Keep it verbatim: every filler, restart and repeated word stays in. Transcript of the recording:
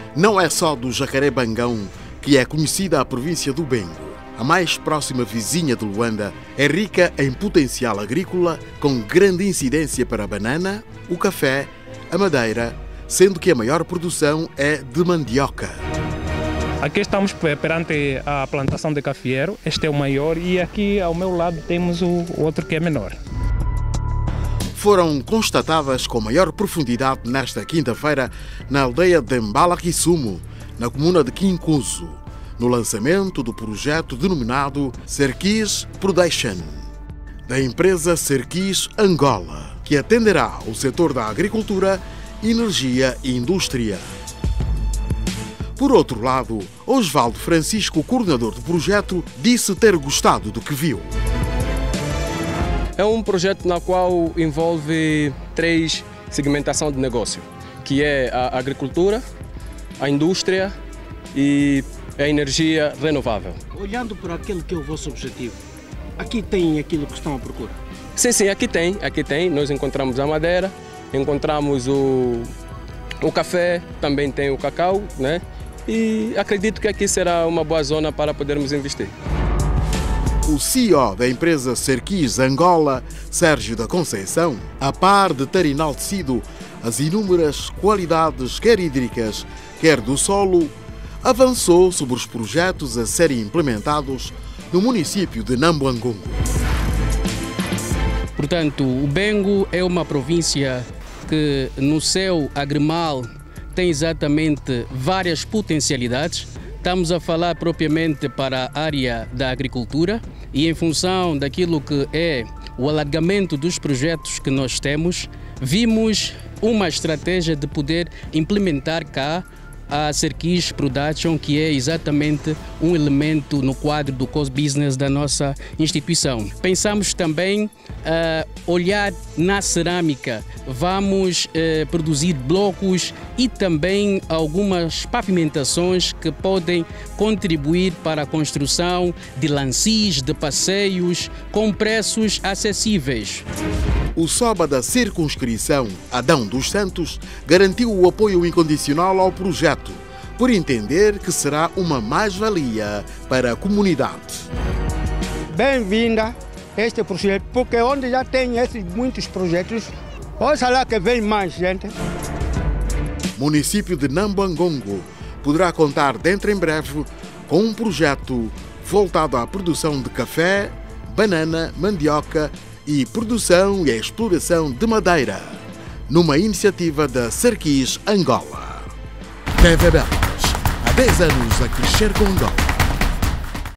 Não é só do Jacaré-Bangão que é conhecida a província do Bengo. A mais próxima vizinha de Luanda é rica em potencial agrícola, com grande incidência para a banana, o café, a madeira, sendo que a maior produção é de mandioca. Aqui estamos perante a plantação de cafeeiro, este é o maior e aqui ao meu lado temos o outro que é menor. Foram constatadas com maior profundidade nesta quinta-feira na aldeia de Mbala-Kisumu, na comuna de Quincuso, no lançamento do projeto denominado Serquis Production, da empresa Serquis Angola, que atenderá o setor da agricultura, energia e indústria. Por outro lado, Osvaldo Francisco, coordenador do projeto, disse ter gostado do que viu. É um projeto na qual envolve três segmentações de negócio, que é a agricultura, a indústria e a energia renovável. Olhando para aquilo que é o vosso objetivo, aqui tem aquilo que estão à procura? Sim, sim, aqui tem, aqui tem. Nós encontramos a madeira, encontramos o, o café, também tem o cacau, né? E acredito que aqui será uma boa zona para podermos investir. O C E O da empresa Serquis Angola, Sérgio da Conceição, a par de ter enaltecido as inúmeras qualidades, quer hídricas, quer do solo, avançou sobre os projetos a serem implementados no município de Nambuangongo. Portanto, o Bengo é uma província que no seu agrimal tem exatamente várias potencialidades. Estamos a falar propriamente para a área da agricultura e em função daquilo que é o alargamento dos projetos que nós temos, vimos uma estratégia de poder implementar cá a Serquis Production, que é exatamente um elemento no quadro do core business da nossa instituição. Pensamos também uh, olhar na cerâmica, vamos uh, produzir blocos e também algumas pavimentações que podem contribuir para a construção de lancis, de passeios, com preços acessíveis. O SOBA da circunscrição, Adão dos Santos, garantiu o apoio incondicional ao projeto, por entender que será uma mais-valia para a comunidade. Bem-vinda a este projeto, porque onde já tem esses muitos projetos, oxalá que vem mais gente. O município de Nambuangongo poderá contar dentro em breve com um projeto voltado à produção de café, banana, mandioca e produção e exploração de madeira, numa iniciativa da Serquis Angola. T V Belas, há dez anos a crescer com Angola.